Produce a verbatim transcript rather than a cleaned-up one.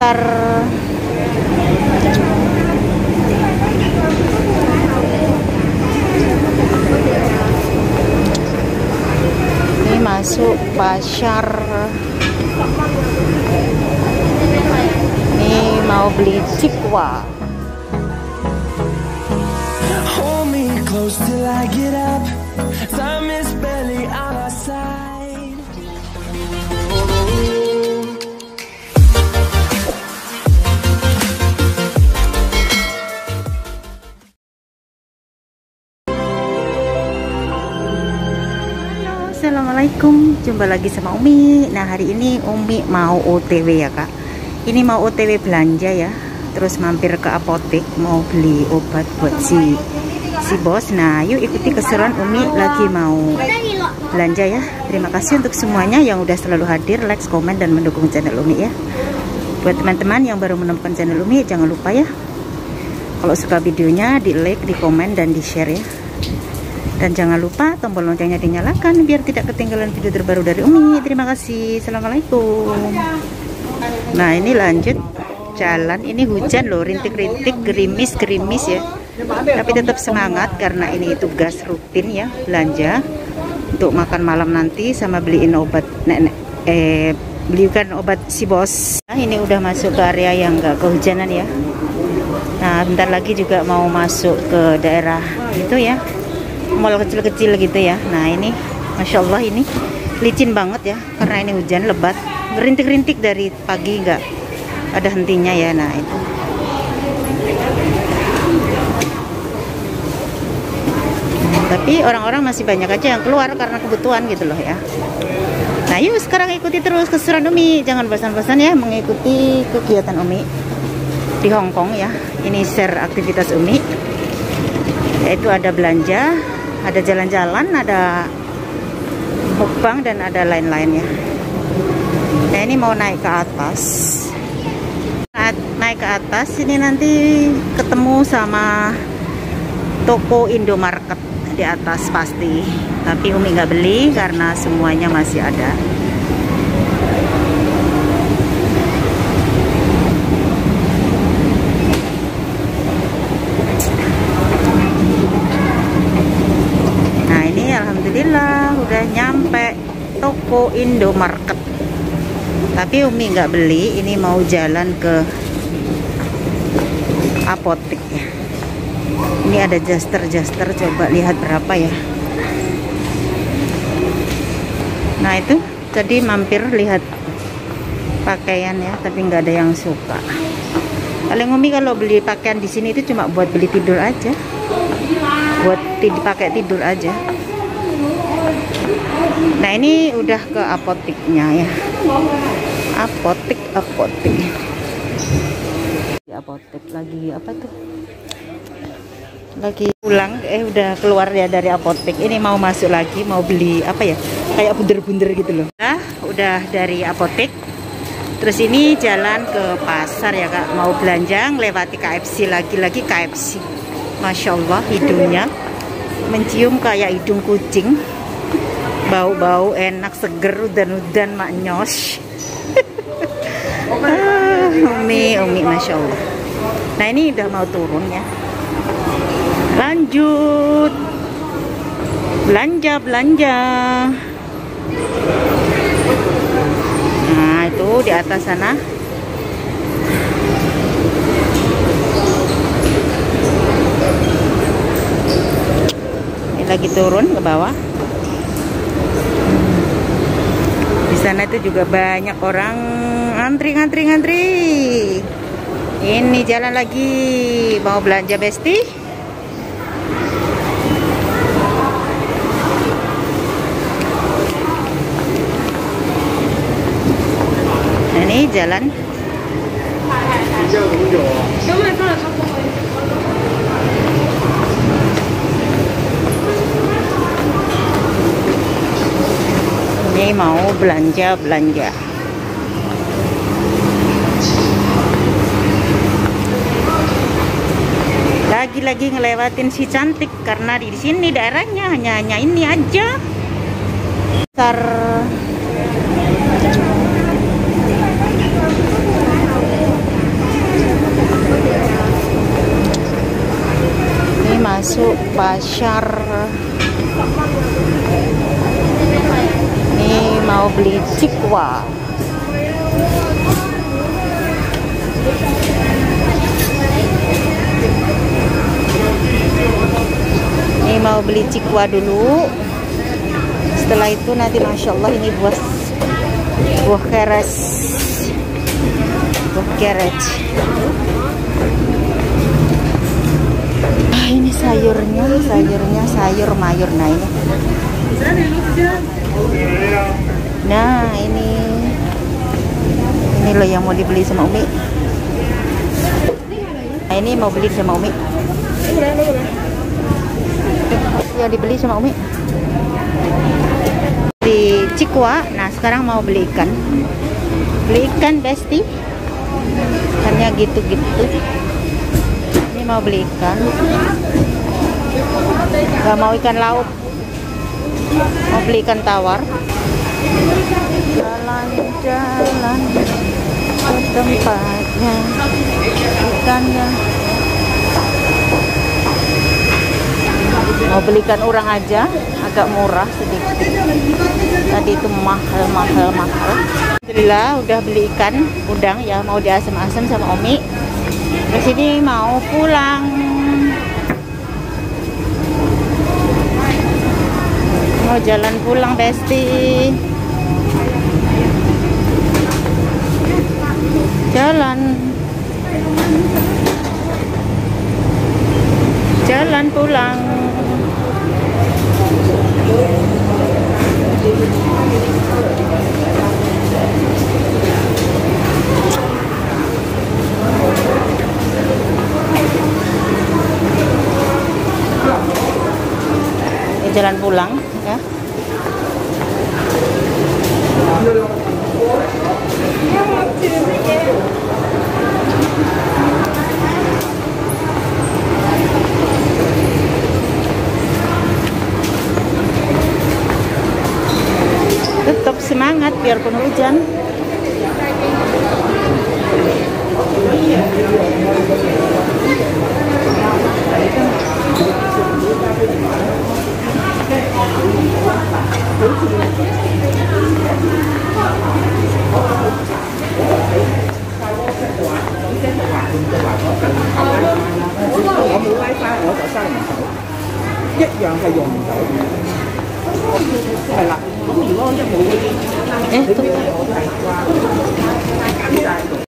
Pasar ini masuk pasar. Ini mau beli cikwa. Hold me close till I get up. Time is barely on our side. Assalamualaikum, jumpa lagi sama Umi. Nah, hari ini Umi mau O T W ya kak. Ini mau O T W belanja ya. Terus mampir ke apotek mau beli obat buat si si bos. Nah, yuk ikuti keseruan Umi lagi mau belanja ya. Terima kasih untuk semuanya yang udah selalu hadir, like, komen, dan mendukung channel Umi ya. Buat teman-teman yang baru menemukan channel Umi, jangan lupa ya, kalau suka videonya di like, di komen, dan di share ya. Dan jangan lupa tombol loncengnya dinyalakan biar tidak ketinggalan video terbaru dari Umi. Terima kasih. Assalamualaikum. Nah, ini lanjut jalan. Ini hujan loh, rintik-rintik, gerimis-gerimis ya. Tapi tetap semangat karena ini tugas rutin ya, belanja untuk makan malam nanti sama beliin obat nenek. Eh, belikan obat si bos. Nah, ini udah masuk ke area yang enggak kehujanan ya. Nah, bentar lagi juga mau masuk ke daerah itu ya, mall kecil-kecil gitu ya. Nah, ini Masya Allah ini licin banget ya, karena ini hujan lebat, rintik-rintik dari pagi nggak ada hentinya ya. Nah, itu tapi orang-orang masih banyak aja yang keluar karena kebutuhan gitu loh ya. Nah, yuk sekarang ikuti terus keseruan Umi, jangan bosan-bosan ya mengikuti kegiatan Umi di Hong Kong ya. Ini share aktivitas Umi, yaitu ada belanja, ada jalan-jalan, ada mukbang, dan ada lain-lain ya. Nah, ini mau naik ke atas. Naik ke atas ini nanti ketemu sama toko Indomarket di atas pasti. Tapi Umi nggak beli karena semuanya masih ada. Alhamdulillah udah nyampe toko Indomarket, tapi Umi nggak beli. Ini mau jalan ke apotek ya. Ini ada jaster-jaster, coba lihat berapa ya. Nah, itu tadi mampir lihat pakaian ya, tapi nggak ada yang suka. Paling Umi kalau beli pakaian di sini itu cuma buat beli tidur aja, buat dipakai tidur aja. Nah, ini udah ke apoteknya ya. Apotek, apotek. Di apotek lagi apa tuh? Lagi pulang, eh udah keluar ya dari apotek. Ini mau masuk lagi, mau beli apa ya? Kayak bunder-bunder gitu loh. Nah, udah dari apotek. Terus ini jalan ke pasar ya kak. Mau belanja, ngelewati K F C, lagi-lagi K F C. Masya Allah, hidungnya mencium kayak hidung kucing. Bau-bau enak, seger, udan-udan maknyos. ah, Umi, Umi, Masya Allah. Nah, ini udah mau turun ya. Lanjut belanja, belanja. Nah, itu di atas sana. Ini lagi turun ke bawah. Di sana itu juga banyak orang ngantri, ngantri, ngantri. Ini jalan lagi mau belanja Besti. Nah, ini jalan. Ini mau belanja belanja. Lagi-lagi ngelewatin si cantik karena di sini daerahnya hanya hanya ini aja. Pasar masuk pasar. Ini mau beli cikwa. Ini mau beli cikwa dulu. Setelah itu nanti masya Allah ini buah buah keres, buah keres. Ah, ini sayurnya, sayurnya sayur mayur. Nah ini, nah ini, ini loh yang mau dibeli sama Umi. Nah ini mau beli sama Umi. Yang dibeli sama Umi di cikwa. Nah sekarang mau beli ikan, beli ikan besti, ikannya gitu-gitu. Ini mau beli ikan, nggak mau ikan laut, mau beli ikan tawar. Jalan-jalan ke tempatnya ikannya. Mau beli ikan urang aja, agak murah sedikit. Tadi itu mahal, mahal, mahal. Alhamdulillah udah beli ikan udang ya, mau diasam-asam sama Umi. Terus ini mau pulang. Mau jalan pulang besti. Jalan. Jalan pulang. Ini jalan pulang ya. Tetap semangat biarpun hujan. Eh, tuh.